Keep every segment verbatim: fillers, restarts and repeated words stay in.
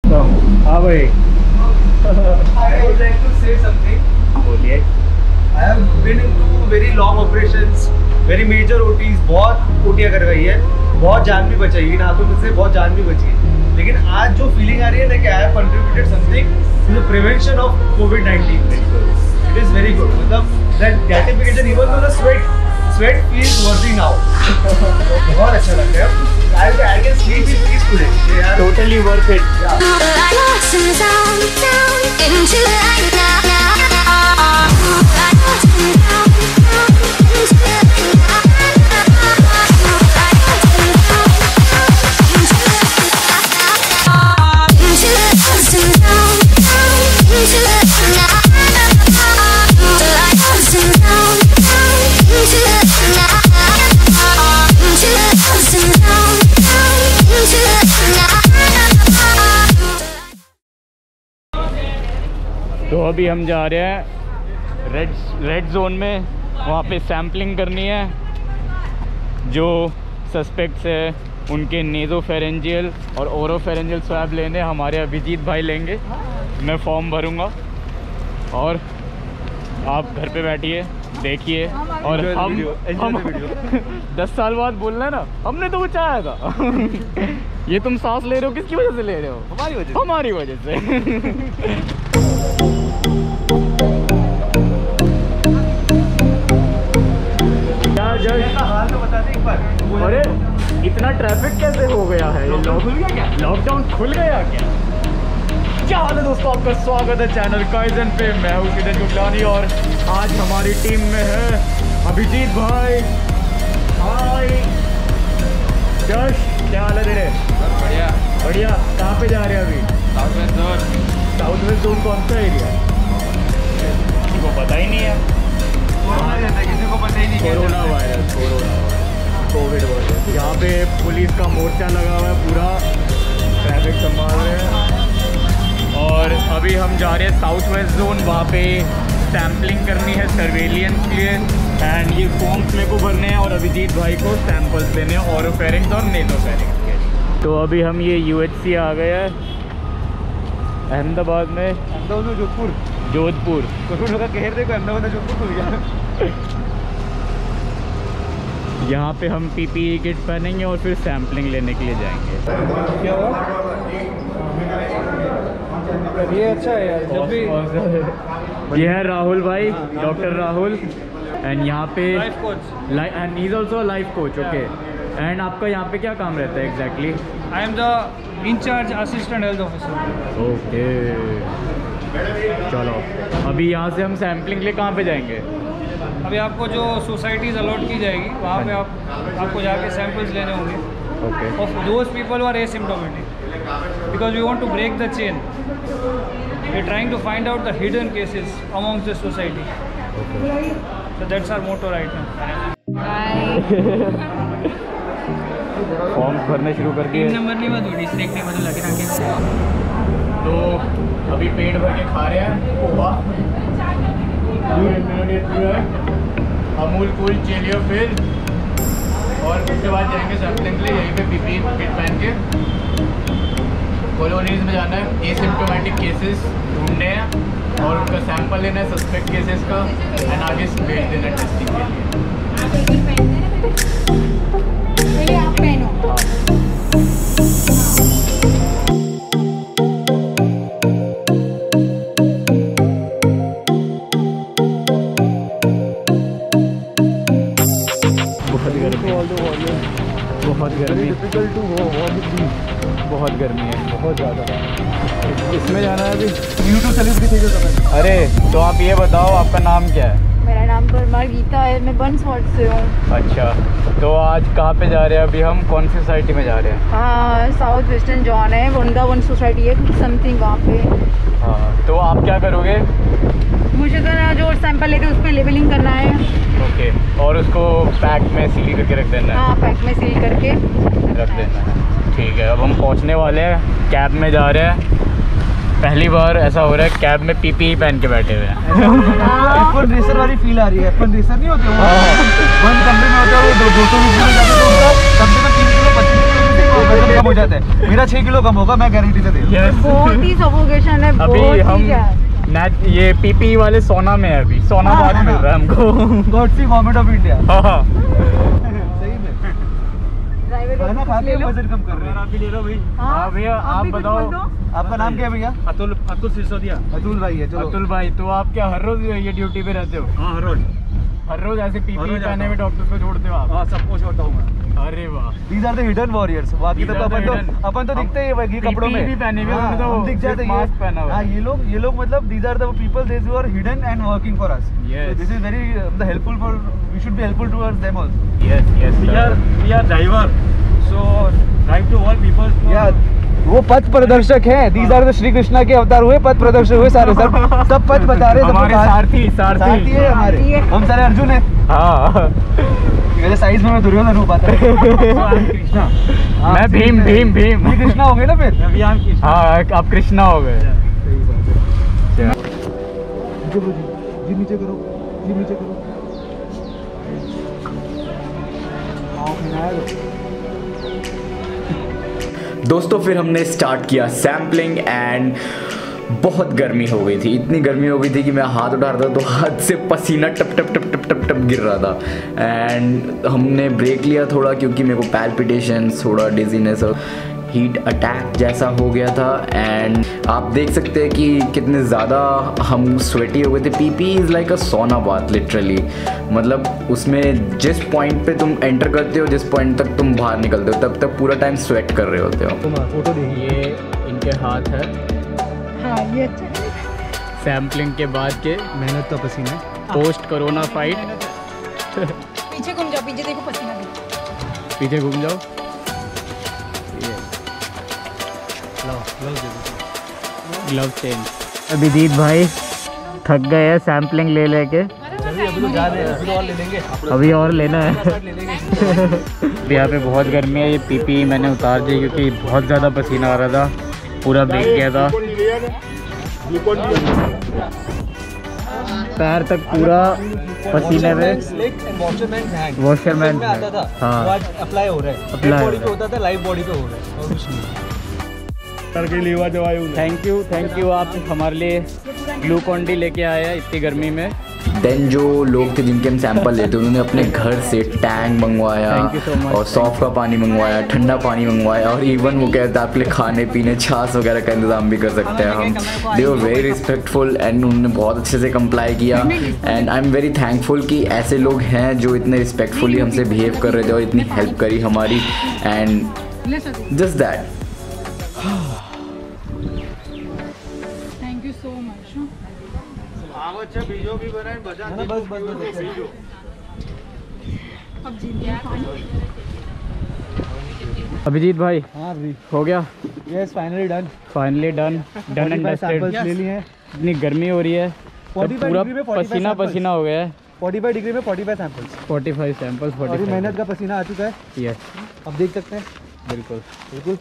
हाँ भाई I would like to say something. बोलिए। I have been into very long operations, very major O Ts, बहुत ओटियाँ करवाई है, बहुत जान भी बचाई, इन हाथों में से बहुत जान भी बची है। लेकिन आज जो फीलिंग आ रही है ना कि I have contributed something to the prevention of COVID nineteen. It is very good. मतलब that gratification, even though the sweat sweat feels worthy now. बहुत अच्छा लग रहा है। I I can sleep in peace today. Yeah. Totally worth it. Yeah. तो अभी हम जा रहे हैं रेड रेड जोन में, वहाँ पे सैम्पलिंग करनी है। जो सस्पेक्ट्स है उनके नेज़ोफेरेंजियल और ओरोफेरेंजियल स्वैब लेने हमारे अभिजीत भाई लेंगे। मैं फॉर्म भरूँगा और आप घर पे बैठिए देखिए। और हम, हम दस साल बाद बोलना है ना, हमने तो वो चाहा था। ये तुम सांस ले रहे हो किसकी वजह से ले रहे हो? हमारी वजह से। हमारी वजह से। हाल तो बता दे एक बार। अरे इतना ट्रैफिक कैसे हो गया है? लॉकडाउन खुल गया क्या? लॉकडाउन खुल गया क्या? क्या हाल है दोस्तों, आपका स्वागत है चैनल काइजन पे। मैं हूँ किरण गुगलानी और आज हमारी टीम में है अभिजीत भाई। हाय जश, क्या हाल है तेरे? बढ़िया बढ़िया। कहाँ पे जा रहे हैं अभी? South west zone. South west zone कौन सा एरिया? किसी को पता ही नहीं है। किसी को पता ही नहीं। Corona virus, corona virus, covid virus. यहाँ पे पुलिस का मोर्चा लगा हुआ है, पूरा ट्रैफिक संभाल रहे हैं। और अभी हम जा रहे हैं साउथ वेस्ट जोन, वहाँ पे सैम्पलिंग करनी है सर्वेलियंस के लिए। एंड ये फॉर्म्स मेरे को भरने हैं और अभिजीत भाई को सैम्पल्स देने हैं ओरोफेरिंग्स और नेज़ोफेरिंग्स के। तो अभी हम ये यू एच सी आ गए हैं अहमदाबाद में। अहमदाबाद में जोधपुर जोधपुर कोरोना का कहर देखो, अहमदाबाद में जोधपुर खुल गया। यहाँ पे हम पी पी ई किट पहनेंगे और फिर सैम्पलिंग लेने के लिए जाएंगे। क्या हुआ? ये अच्छा है यार। जब भी ये है राहुल भाई, डॉक्टर राहुल। एंड यहाँ पे life coach, and he is also life coach. Okay. And आपका यहाँ पे क्या काम रहता है exactly? I am the incharge assistant health officer. Okay चलो, अभी यहाँ से हम सैम्पलिंग लिए कहाँ पे जाएंगे? अभी आपको जो सोसाइटीज अलॉट की जाएगी वहाँ पे आप आपको जाके सैंपल्स लेने होंगे। Okay. Of those people are asymptomatic because we want to break the chain. We are trying to find out the hidden cases amongst the society. So that's our motto right now. Forms भरने शुरू कर दिए। Number नहीं बात थोड़ी snack ने मतलब लगे रखे। तो अभी पेट भर के खा रहे हैं पोहा, अमूल कूल चेलियो फिर, और उसके बाद जाएंगे सैम्पलिंग के लिए। यहीं पे पीपी किट पहन के कॉलोनीज में जाना है, एसिम्प्टोमेटिक केसेस ढूंढने हैं और उनका सैंपल लेना है सस्पेक्ट केसेस का, एंड आगे भेज देना है टेस्टिंग के लिए। आप पहनो। बहुत गर्मी, बहुत गर्मी है, बहुत ज़्यादा। इसमें जाना है अभी। यूट्यूब सर्विस भी थी। अरे तो आप ये बताओ आपका नाम क्या है? मेरा नाम परमार गीता है, मैं बंसवाड़ से हूँ। अच्छा, तो आज कहाँ पे जा रहे हैं? अभी हम कौन सी सोसाइटी में जा रहे हैं? हाँ, साउथ वेस्टर्न जॉन है, वृंदावन सोसाइटी है समथिंग वहाँ पे। हाँ, तो आप क्या करोगे? मुझे तो ना जो सैंपल लेते उस पर लेबलिंग करना है। ओके, और उसको पैक में सील करके रख देना है? हाँ, पैक में सील करके रख देना है। ठीक है, अब हम पहुँचने वाले हैं, कैब में जा रहे हैं। पहली बार ऐसा हो रहा है कैब में पीपीई पहन के बैठे हुए हैं। एफ वन रेसर वाली फील आ रही है। एफ वन रेसर नहीं होते वो बंद कमरे में होता है, वो दो सौ रुपये में जाते हैं, कम से कम तीन किलो पच्चीस किलो वजन कम हो जाता है। मेरा छह किलो कम होगा, मैं गारंटी से दे रहा हूँ। बहुत ही सफोकेशन है, अभी बहुत हम ही है। नेट ये पीपी वाले सोना में है, अभी सोना हाँ, बाद हाँ, मिल रहा है हमको। God see government of India. हाँ सही में ड्राइवर खाना खा के वजन कम कर रहे हैं। आप भी ले लो भाई। हाँ भैया, आप भी कुछ बताओ। बोल दो। आपका नाम क्या है भैया? अतुल अतुल सिसोदिया। अतुल भाई है। चलो अतुल भाई, तो आप क्या हर रोज ये ड्यूटी पे रहते हो? हाँ हर रोज। हर रोज ऐसे हर पीपी रोज आता पहने हुए हूँ। डॉक्टर को छोड़ते हो आप? हाँ सबको छोड़ता हूँ मैं। अरे वाह, These are the hidden warriors। बाकी तो These are the अपन तो hidden। अपन तो दिखते ही है भाई, ये P P E कपड़ों में भी पहने हुए, हाँ, उन्होंने तो हम दिख जाते सिर्फ हैं। mask पहना हुआ है। हाँ, ये लोग ये लोग मतलब these are the people they who are hidden and working for us। Yes। So this is very uh, the helpful for we should be helpful towards them also। Yes yes We are we are driver. So drive to all people. या वो पथ प्रदर्शक हैं। These are the Shri Krishna के अवतार हुए, पथ प्रदर्शक हुए सारे सब सब पथ बता रहे हैं। सबको हमारे कहा- सारथी सारथी सारथी है हमारे। सारथी है। हम सारे अर्जुन हैं। हाँ मेरे साइज में मैं दुर्योधन हूँ पाता है। कृष्णा। हाँ, मैं सही भीम है। भीम भीम श्री कृष्णा हो गए ना फिर। अभी हम कृष्णा। हाँ, आप कृष्णा हो गए। सही बात है। नीचे करो जी, नीचे करो जी, नीचे करो। हाँ, फिनाइल दो। दोस्तों फिर हमने स्टार्ट किया सैम्पलिंग एंड बहुत गर्मी हो गई थी, इतनी गर्मी हो गई थी कि मैं हाथ उठा रहा था तो हाथ से पसीना टप टप टप टप टप टप गिर रहा था। एंड हमने ब्रेक लिया थोड़ा क्योंकि मेरे को पैल्पिटेशंस, थोड़ा डिजीनेस और हीट अटैक जैसा हो गया था। एंड आप देख सकते हैं कि कितने ज़्यादा हम स्वेटी हो गए थे। पीपी इज़ लाइक अ सोना बाथ लिटरली, मतलब उसमें जिस पॉइंट पे तुम एंटर करते हो, जिस पॉइंट तक तुम बाहर निकलते हो, तब तक पूरा टाइम स्वेट कर रहे होते हो। फोटो देखिए। ये इनके हाथ है हाँ, ये अच्छा है। सैम्पलिंग के बाद के मेहनत का पसीना। Post corona fight. पीछे घूम जाओ, पीछे देखो पसीना भी। पीछे घूम जाओ। Glove change. अभिजीत भाई थक गए हैं सैम्पलिंग ले लेके, अभी तो जा रहे हैं, अभी तो और ले लेंगे। अभी और लेना है। अभी यहाँ पे बहुत गर्मी है। ये पीपी मैंने उतार दी क्योंकि बहुत ज़्यादा पसीना आ रहा था, पूरा भीग गया था, पैर तक पूरा पसीने में। वॉशरमैन आता था, हाँ। वो आज अप्लाई हो रहा है। Apply बॉडी हो पे रहा है। होता था, लाइव बॉडी पे हो रहा है और कुछ नहीं। करके लेवा जवायु ने। थैंक यू थैंक यू, आप हमारे लिए ग्लूकॉन डी लेके आए हैं इतनी गर्मी में। देन जो लोग थे जिनके हम सैंपल लेते उन्होंने अपने घर से टैंक मंगवाया Thank you so much. और सॉफ्ट का पानी मंगवाया, ठंडा पानी मंगवाया, और इवन वो कहते हैं आपके लिए खाने पीने छाछ वगैरह का इंतजाम भी कर सकते हैं हम। They were very respectful and उन्होंने बहुत अच्छे से कंप्लाई किया। And I am very thankful कि ऐसे लोग हैं जो इतने रिस्पेक्टफुली हमसे बिहेव कर रहे थे और इतनी हेल्प करी हमारी। And just that. Thank you so much. अच्छा बीजो भी बनाए बजा बस बस बस अब जीत गया। अभिजीत भाई हाँ भी हो गया, yes finally done. Finally done done and dusted. Samples ले लिए हैं। इतनी गर्मी हो रही है, सब पैंतालीस पूरा डिग्री में पैंतालीस पसीना samples। पसीना हो गया है। पैंतालीस डिग्री में पैंतालीस सैंपल्स पैंतालीस सैंपल्स और ये मेहनत का पसीना आ चुका है। यस अब देख सकते हैं। बिल्कुल। बिल्कुल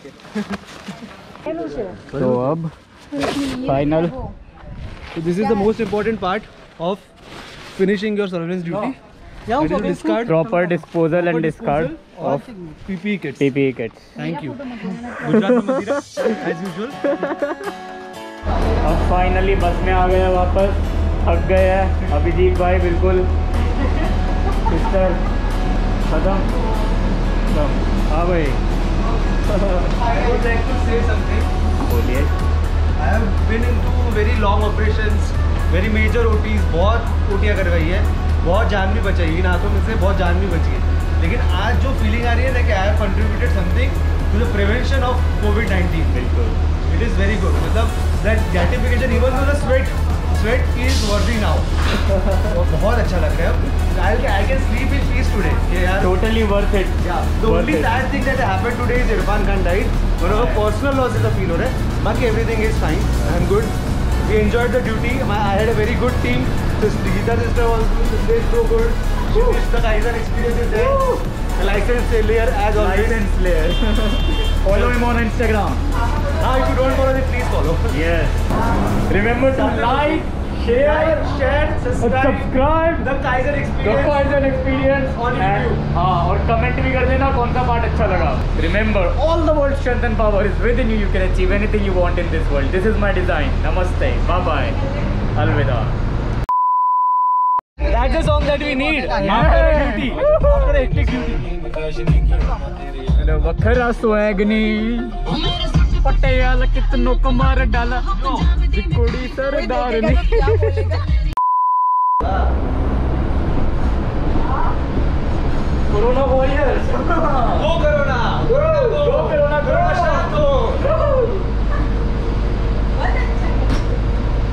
तो अब final So this is the most important part of finishing your surveillance duty. That is to discard proper disposal and discard of P P E kits. PPE kits. Thank you. Gujarat में मदिरा as usual. अब finally बस में आ गए वापस, थक गए हैं अभिजीत भाई बिल्कुल। सिस्टर खत्म खत्म। हाँ भाई I would like to say something. बोलिए। I have been into very long operations, very major O Ts, बहुत ओटियाँ करवाई है, बहुत जान भी बचाई है, इन हाथों में से बहुत जान भी बची है। लेकिन आज जो फीलिंग आ रही है ना कि I have contributed something to the prevention of covid nineteen. बिल्कुल इट इज़ वेरी गुड, मतलब that gratification even to the sweat sweat is worthy now. बहुत अच्छा लग रहा है। I I can sleep in peace today. ये यार totally worth it. Yeah, the only sad thing that happened today is Irfan Khan died. One of the personal losses I feel हो रहा है. बाकी everything is fine. I am good. We enjoyed the duty. My, I had a very good team. Sister Geeta sister was they so good. She wished the Kaizen experience is there. The license player as always. License player. Follow him on Instagram. Now if you don't follow it, please follow. Yes. Remember to like, share, like, share, subscribe. subscribe. The Kaiser The Experience. Kaizen experience On And- YouTube. हाँ, और comment भी कर देना कौन सा part अच्छा लगा. Remember, all the world's strength and power is within you. You can achieve anything you want in this world. This is my design. Namaste. Bye bye. Alvida. That's the song that we need after a duty. After a hectic duty. अरे वखरा सुहागनी पटियाला कितनों को मार डाला कुड़ी सरदार ने. Corona warriors. Go Corona. Corona go. Go Corona, Corona.